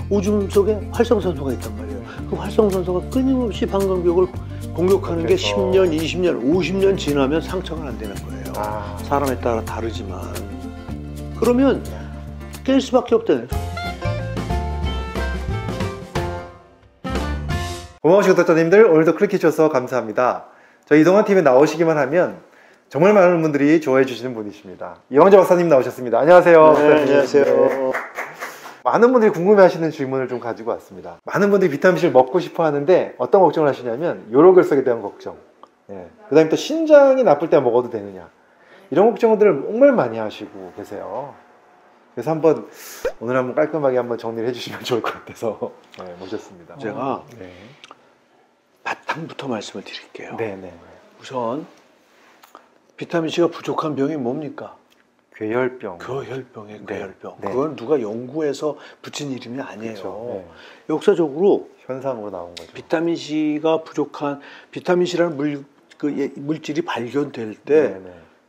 오줌 속에 활성산소가 있단 말이에요. 그 활성산소가 끊임없이 방광벽을 공격하는 게 10년, 20년, 50년 지나면 상처가 안 되는 거예요. 사람에 따라 다르지만. 그러면 깰 수밖에 없다는 거죠. 고마우신 구독자님들, 오늘도 클릭해주셔서 감사합니다. 저희 이동환 팀에 나오시기만 하면 정말 많은 분들이 좋아해 주시는 분이십니다. 이광재 박사님 나오셨습니다. 안녕하세요. 네, 안녕하세요. 많은 분들이 궁금해하시는 질문을 좀 가지고 왔습니다. 많은 분들이 비타민C를 먹고 싶어 하는데 어떤 걱정을 하시냐면 요로결석에 대한 걱정, 그 다음에 또 신장이 나쁠 때 먹어도 되느냐, 이런 걱정들을 정말 많이 하시고 계세요. 그래서 오늘 한번 깔끔하게 한번 정리를 해주시면 좋을 것 같아서 모셨습니다. 제가 바탕부터 말씀을 드릴게요. 우선 비타민C가 부족한 병이 뭡니까? 괴혈병. 괴혈병이에요. 괴혈병. 그건 누가 연구해서 붙인 이름이 아니에요. 그렇죠. 역사적으로 현상으로 나온 거죠. 비타민C가 부족한, 비타민C라는 물질이 발견될 때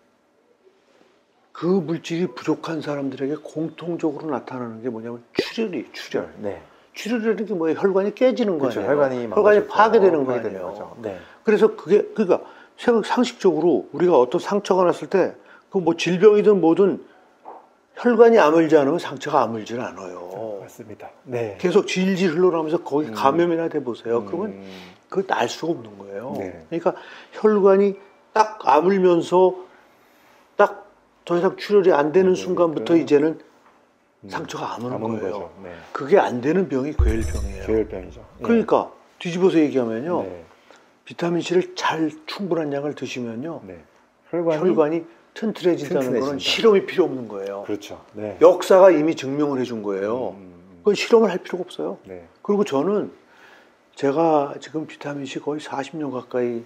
그 물질이 부족한 사람들에게 공통적으로 나타나는 게 뭐냐면 출혈. 출혈이라는 게 뭐예요? 혈관이 깨지는 거 아니에요? 혈관이 파괴되는 거 아니에요? 그래서 그러니까 상식적으로 우리가 어떤 상처가 났을 때 그 뭐 질병이든 뭐든 혈관이 아물지 않으면 상처가 아물질 않아요. 맞습니다. 계속 질질 흘러나오면서 거기 감염이나 돼 보세요. 그러면 그걸 알 수가 없는 거예요. 그러니까 혈관이 딱 아물면서 딱 더 이상 출혈이 안 되는 순간부터 이제는 상처가 아무는 거예요. 그게 안 되는 병이 괴혈병이에요. 괴혈병이죠. 그러니까 뒤집어서 얘기하면요, 비타민C를 충분한 양을 드시면요, 혈관이 튼튼해진다는 거는 실험이 필요 없는 거예요. 그렇죠. 역사가 이미 증명을 해준 거예요. 그건 실험을 할 필요가 없어요. 그리고 저는 제가 지금 비타민C 거의 40년 가까이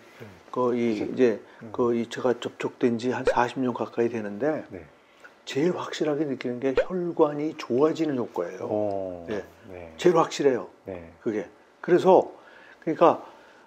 제가 접촉된 지 한 40년 가까이 되는데 제일 확실하게 느끼는 게 혈관이 좋아지는 효과예요. 제일 확실해요. 그게. 그래서 그러니까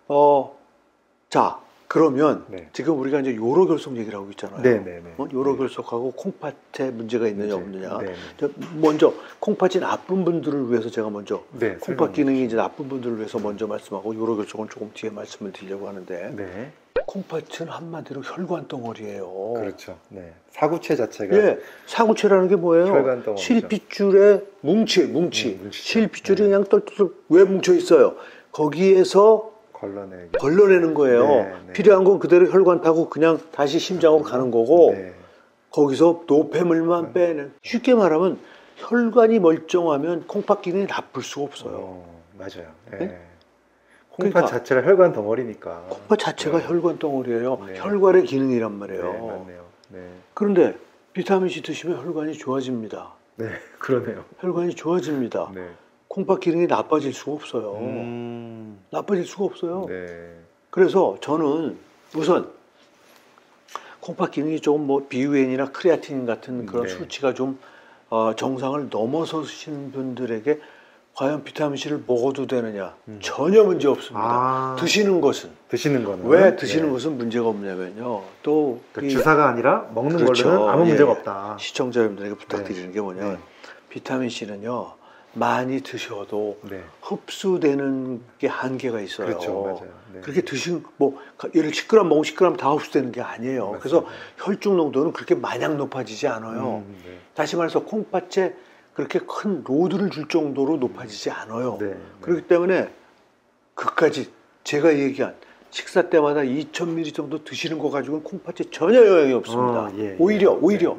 자, 그러면 지금 우리가 이제 요로결석 얘기를 하고 있잖아요. 요로결석하고 콩팥에 문제가 있느냐 없느냐. 먼저 콩팥이 나쁜 분들을 위해서 제가 먼저 콩팥 기능이 이제 나쁜 분들을 위해서 먼저 말씀하고 요로결석은 조금 뒤에 말씀을 드리려고 하는데 콩팥은 한마디로 혈관 덩어리예요. 그렇죠. 사구체 자체가 사구체라는 게 뭐예요? 혈관 덩어리죠. 실핏줄의 뭉치. 실핏줄이 그냥 똘똘 왜 뭉쳐 있어요? 거기에서 걸러내는 거예요. 필요한 건 그대로 혈관 타고 그냥 다시 심장으로 가는 거고 거기서 노폐물만 빼는. 쉽게 말하면 혈관이 멀쩡하면 콩팥 기능이 나쁠 수가 없어요. 맞아요. 콩팥 자체가 혈관 덩어리니까. 콩팥 자체가 혈관 덩어리예요. 혈관의 기능이란 말이에요. 그런데 비타민C 드시면 혈관이 좋아집니다. 그러네요. 혈관이 좋아집니다. 콩팥 기능이 나빠질 수가 없어요. 나빠질 수가 없어요. 그래서 저는 우선 콩팥 기능이 조금 뭐 비유엔이나 크레아틴 같은 그런 수치가 좀 정상을 넘어서신 분들에게 과연 비타민C를 먹어도 되느냐? 전혀 문제 없습니다. 드시는 거는 왜 드시는 것은 문제가 없냐면요. 또 주사가 아니라 먹는 걸로는 아무 문제가 없다. 시청자 여러분들에게 부탁드리는 게 뭐냐면 비타민C는요, 많이 드셔도 흡수되는 게 한계가 있어요. 그렇죠, 맞아요. 그렇게 뭐 예를 10g 먹으면 10g 다 흡수되는 게 아니에요. 맞습니다. 그래서 혈중 농도는 그렇게 마냥 높아지지 않아요. 다시 말해서 콩팥에 그렇게 큰 로드를 줄 정도로 높아지지 않아요. 그렇기 때문에 그까지 제가 얘기한 식사 때마다 2000ml 정도 드시는 거 가지고는 콩팥에 전혀 영향이 없습니다. 오히려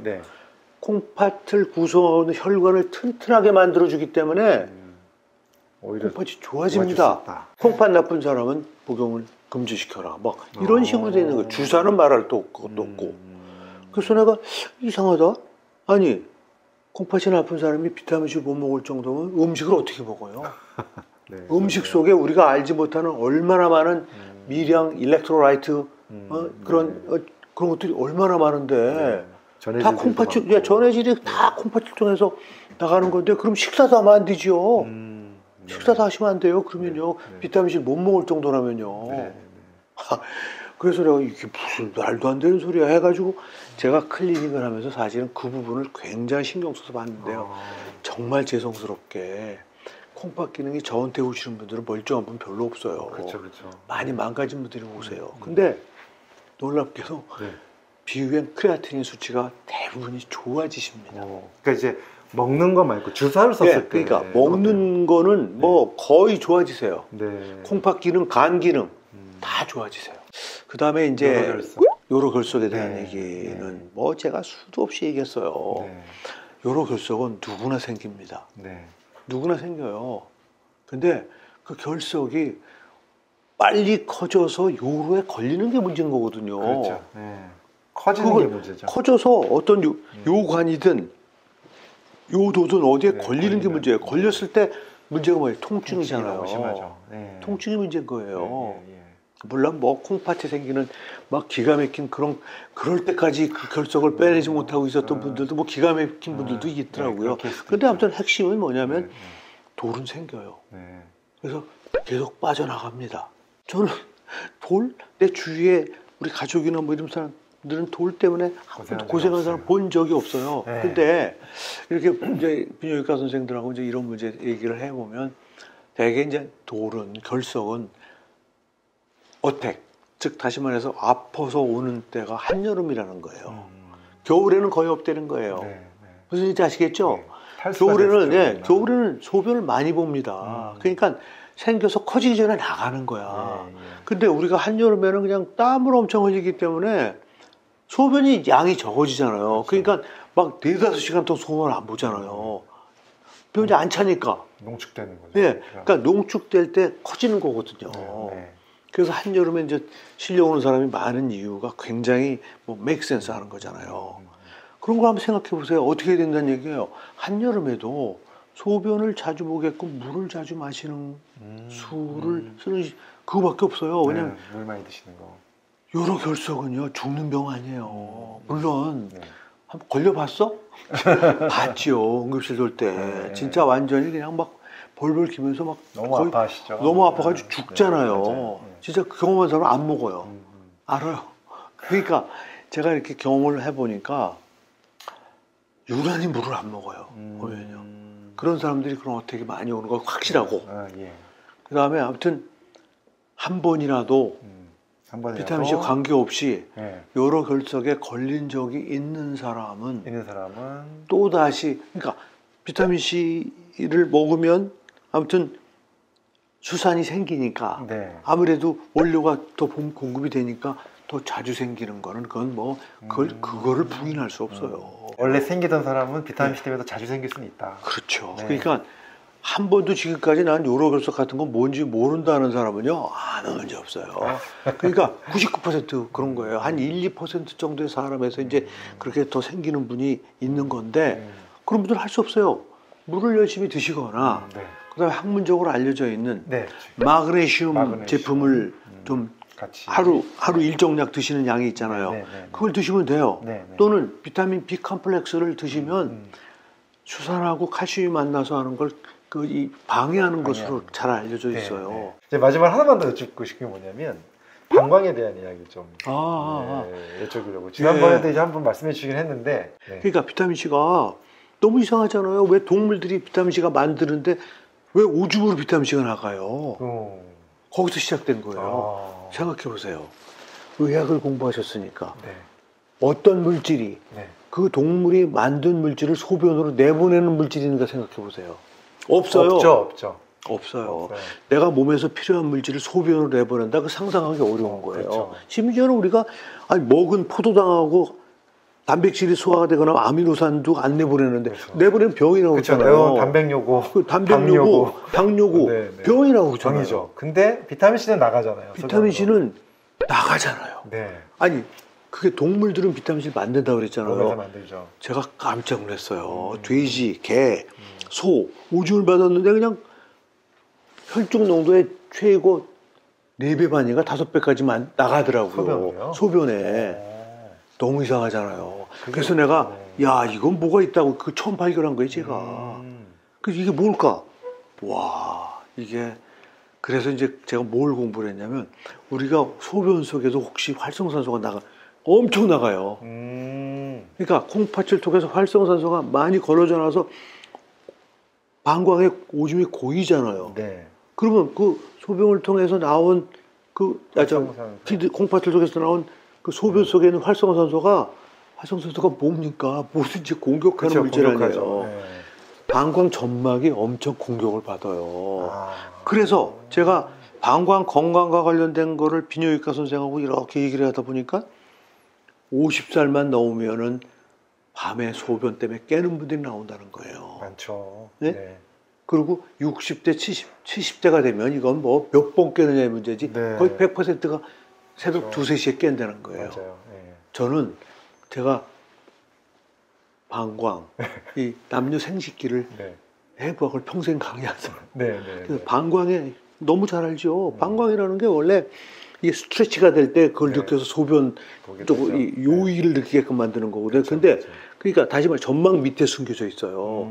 콩팥을 구성하는 혈관을 튼튼하게 만들어주기 때문에 콩팥이 좋아집니다. 콩팥 나쁜 사람은 복용을 금지시켜라. 막 이런 식으로 되는 거예요. 주사는 말할 것도 없고. 그래서 내가 이상하다. 아니, 콩팥이 나쁜 사람이 비타민C를 못 먹을 정도면 음식을 어떻게 먹어요? 음식 속에 우리가 알지 못하는 얼마나 많은 미량, 일렉트로라이트 그런 것들이 얼마나 많은데 다 콩팥질, 전해질이 다 콩팥질 통해서 나가는 건데 그럼 식사도 하면 안 되죠. 식사도 하시면 안 돼요. 그러면요 비타민C 못 먹을 정도라면요. 그래서 내가 이게 무슨 말도 안 되는 소리야 해가지고 제가 클리닉을 하면서 사실은 그 부분을 굉장히 신경 써서 봤는데요. 정말 죄송스럽게 콩팥 기능이 저한테 오시는 분들은 멀쩡한 분 별로 없어요. 그렇죠, 그렇죠. 많이 망가진 분들이 오세요. 근데 놀랍게도 네. 비후행 크레아틴인 수치가 대부분이 좋아지십니다. 그러니까 이제 먹는 거 말고 주사를 썼을 때. 그러니까 먹는 거는 뭐 거의 좋아지세요. 네. 콩팥 기능, 간 기능 다 좋아지세요. 그 다음에 이제 요로결석에 대한 네. 얘기는 뭐 제가 수도 없이 얘기했어요. 네. 요로결석은 누구나 생깁니다. 네. 누구나 생겨요. 근데 그 결석이 빨리 커져서 요로에 걸리는 게 문제인 거거든요. 그렇죠. 네. 커지는 게 문제죠. 커져서 어떤 요관이든 요도든 어디에 네, 걸리는 게 문제예요. 걸렸을 때 문제가 뭐예요? 통증이잖아요. 너무 심하죠. 네. 통증이 문제인 거예요. 예. 물론 뭐 콩팥에 생기는 막 기가 막힌 그럴 때까지 그 결석을 빼내지 못하고 있었던 분들도 뭐 기가 막힌 분들도 있더라고요. 근데 아무튼 핵심은 뭐냐면 돌은 생겨요. 네. 그래서 계속 빠져나갑니다. 저는 내 주위에 우리 가족이나 뭐 이런 사람들은 돌 때문에 한 번도 고생한 사람 본 적이 없어요. 네. 근데 이렇게 이제 비뇨기과 선생들하고 이제 이런 문제 얘기를 해보면 대개 이제 결석은 어택, 즉 다시 말해서 아파서 오는 때가 한여름이라는 거예요. 겨울에는 거의 없다는 거예요. 네. 무슨 일인지 아시겠죠? 네. 겨울에는 소변을 많이 봅니다. 그러니까 생겨서 커지기 전에 나가는 거야. 근데 우리가 한여름에는 그냥 땀을 엄청 흘리기 때문에 소변이 양이 적어지잖아요. 그러니까 막 4-5시간 동안 소변을 안 보잖아요. 변이 안 차니까. 농축되는 거죠. 네. 그러니까 농축될 때 커지는 거거든요. 네. 그래서 한여름에 이제 실려오는 사람이 많은 이유가 굉장히 뭐 맥센스 하는 거잖아요. 그런 거 한번 생각해 보세요. 어떻게 된다는 얘기예요. 한여름에도 소변을 자주 보게끔 물을 자주 마시는 술을 쓰는 그거밖에 없어요. 왜냐면 물 많이 드시는 거. 요로결석은요 죽는 병 아니에요. 물론 한번 걸려봤어? 봤지요. 응급실 돌 때 진짜 완전히 그냥 막 벌벌 기면서 막 너무 아파하시죠. 너무 아파가지고 죽잖아요. 네. 진짜 그 경험한 사람은 안 먹어요. 알아요. 그러니까 제가 이렇게 경험을 해보니까 유난히 물을 안 먹어요. 보면요. 그런 사람들이 그런 어택이 많이 오는 거 확실하고. 그 다음에 아무튼 한 번이라도 비타민C 관계없이 요로결석에 걸린 적이 있는 사람은 또다시 그러니까 비타민C를 먹으면 아무튼 수산이 생기니까 아무래도 원료가 더 공급이 되니까 더 자주 생기는 거는 그건 뭐 그거를 부인할 수 없어요. 원래 생기던 사람은 비타민C 때문에 더 자주 생길 수는 있다. 그렇죠. 그러니까 한 번도 지금까지 난 요로결석 같은 건 뭔지 모른다는 사람은요 안 한 문제 없어요. 그러니까 99% 그런 거예요. 한 1-2% 정도의 사람에서 이제 그렇게 더 생기는 분이 있는 건데 그런 분들은 할 수 없어요. 물을 열심히 드시거나 그다음에 학문적으로 알려져 있는 마그네슘 제품을 좀 같이 하루 일정량 드시는 양이 있잖아요. 그걸 드시면 돼요. 또는 비타민 B 컴플렉스를 드시면 수산하고 칼슘이 만나서 하는 걸 방해하는 것으로 잘 알려져 있어요. 이제 마지막 하나만 더 여쭙고 싶은 게 뭐냐면 방광에 대한 이야기 좀 여쭤보려고. 지난번에도 이제 한번 말씀해 주시긴 했는데 그러니까 비타민C가 너무 이상하잖아요. 왜 동물들이 비타민C가 만드는데 왜 오줌으로 비타민C가 나가요? 거기서 시작된 거예요. 생각해 보세요. 의학을 공부하셨으니까 어떤 물질이 그 동물이 만든 물질을 소변으로 내보내는 물질인가 생각해 보세요. 없어요. 없어요. 내가 몸에서 필요한 물질을 소변으로 내보낸다. 그 상상하기 어려운 거예요. 심지어는 우리가 먹은 포도당하고 단백질이 소화가 되거나 아미노산도 안 내보내는데 내보내면 병이 나오잖아요. 단백뇨고, 당뇨고 병이 나오잖아요. 병이죠. 근데 비타민C는 나가잖아요. 비타민C는 나가잖아요. 아니 그게 동물들은 비타민C를 만든다고 그랬잖아요. 만들죠. 제가 깜짝 놀랐어요. 돼지, 개, 소, 오줌을 받았는데 그냥 혈중 농도의 최고 4배 반인가 5배까지만 나가더라고요. 소변에. 너무 이상하잖아요. 그래서 내가 야 이건 뭐가 있다고 처음 발견한 거예요 제가. 그래서 이게 뭘까? 와 이게 그래서 이제 제가 뭘 공부를 했냐면 우리가 소변 속에도 혹시 활성산소가 엄청 나가요. 그러니까 콩팥을 통해서 활성산소가 많이 걸어져 나서 방광에 오줌이 고이잖아요. 네. 그러면 그 소변을 통해서 나온 활성산소. 콩팥을 속에서 나온 그 소변 속에 있는 활성산소가 뭡니까? 뭐든지 공격하는 그쵸, 물질 공격하죠. 아니에요. 네. 방광 점막이 엄청 공격을 받아요. 아. 그래서 제가 방광 건강과 관련된 거를 비뇨기과 선생하고 이렇게 얘기를 하다 보니까 50살만 넘으면은 밤에 소변 때문에 깨는 분들이 나온다는 거예요. 많죠. 네? 네. 그리고 60대, 70대가 되면 이건 뭐 몇 번 깨느냐의 문제지 네. 거의 100%가 새벽 그렇죠. 2, 3시에 깬다는 거예요. 맞아요. 네. 저는 제가 방광, 이 남녀 생식기를 네. 해부학을 평생 강의한 사람. 네. 네. 그래서 네. 방광에 너무 잘 알죠. 방광이라는 게 원래 이게 스트레치가 될 때 그걸 네. 느껴서 소변 보게 쪽 되죠. 이 요의를 느끼게끔 만드는 거거든요. 그렇죠, 근데 그렇죠. 그러니까 다시 말해 전막 밑에 숨겨져 있어요.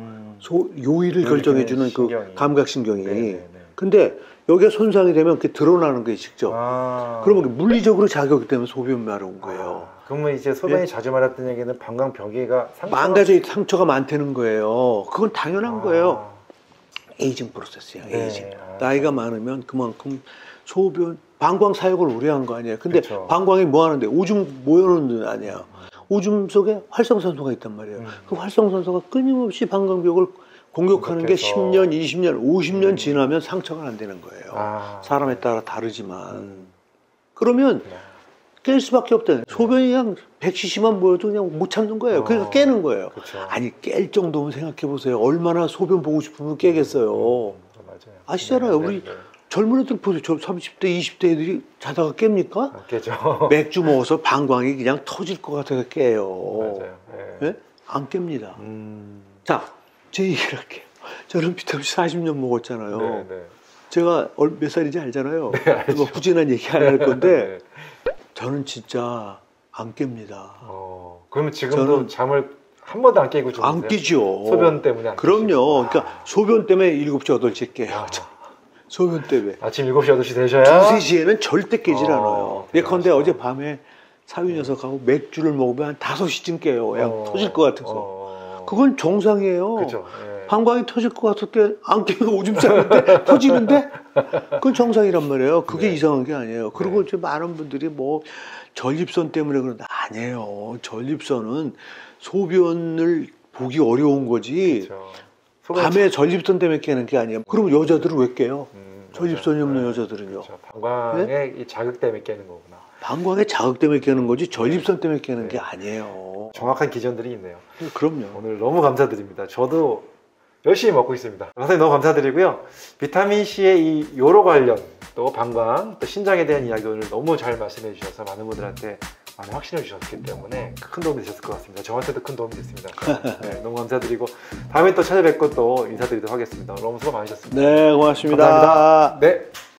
요의를 요의 결정해주는 신경이. 그 감각신경이. 네, 네, 네. 근데 여기가 손상이 되면 그게 드러나는 거예요, 직접. 아. 그러면 물리적으로 자극이 되면 소변 마려운 거예요. 아, 그러면 이제 소변이 네? 자주 마렸던 얘기는 방광 벽에가 망가져 상처가 많다는 거예요. 그건 당연한 거예요. 아. 에이징 프로세스야, 네. 에이징. 아. 나이가 많으면 그만큼 소변, 방광 사역을 오래 한 거 아니에요. 근데 그쵸. 방광이 뭐 하는데? 오줌 모여놓는 데 아니야. 오줌 속에 활성산소가 있단 말이에요. 그 활성산소가 끊임없이 방광벽을 공격하는 게 공격해서. 10년, 20년, 50년 지나면 상처가 안 되는 거예요. 아. 사람에 따라 다르지만. 그러면 네. 깰 수밖에 없다. 소변이 그냥 100cc만 모여도 그냥 못 참는 거예요. 그러니까 깨는 거예요. 그쵸. 아니, 깰 정도면 생각해 보세요. 얼마나 소변 보고 싶으면 깨겠어요. 맞아요. 아시잖아요. 네, 우리 네, 네. 젊은 애들 보세요. 저 30대, 20대 애들이 자다가 깹니까? 아, 깨죠. 맥주 먹어서 방광이 그냥 터질 것 같아서 깨요. 맞아요. 네. 예? 안 깹니다. 자, 제 얘기를 할게요. 저는 비타민C 40년 먹었잖아요. 네, 네. 제가 몇 살인지 알잖아요. 네, 알죠. 뭐 후진한 얘기 안 할 건데 네. 저는 진짜 안 깹니다. 그러면 지금도 저는- 잠을 한 번도 안 깨고 주무세요? 안 깨죠. 소변 때문에 안 그럼요. 깨시고. 그러니까 소변 때문에 7시, 8시에 깨요. 아. 소변 때문에. 아침 7시, 8시 되셔야 2, 3시에는 절대 깨질 않아요. 예컨대 대단하시다. 어제 밤에 사위 녀석하고 맥주를 먹으면 한 5시쯤 깨요. 그냥 터질 것 같아서. 그건 정상이에요. 그렇죠. 예. 방광이 터질 것 같을 때 안 깨면 오줌 싸는데 터지는데 그건 정상이란 말이에요. 그게 네. 이상한 게 아니에요. 그리고 네. 이제 많은 분들이 뭐 전립선 때문에 그런다. 아니에요. 전립선은 소변을 보기 어려운 거지. 그렇죠. 밤에 전립선 때문에 깨는 게 아니에요. 그럼 여자들은 왜 깨요? 전립선이 맞아요. 없는 네. 여자들은요. 그렇죠. 방광의 이 자극 때문에 깨는 거구나. 방광의 자극 때문에 깨는 거지 전립선 때문에 깨는 게 아니에요. 정확한 기전들이 있네요. 그럼요. 오늘 너무 감사드립니다. 저도 열심히 먹고 있습니다. 선생님 너무 감사드리고요. 비타민C의 이 요로 관련, 또 방광, 또 신장에 대한 이야기 오늘 너무 잘 말씀해 주셔서 많은 분들한테 많은 확신을 주셨기 때문에 큰 도움이 되셨을 것 같습니다. 저한테도 큰 도움이 됐습니다. 네, 너무 감사드리고 다음에 또 찾아뵙고 또 인사드리도록 하겠습니다. 너무 수고 많으셨습니다. 네, 고맙습니다. 감사합니다. 네.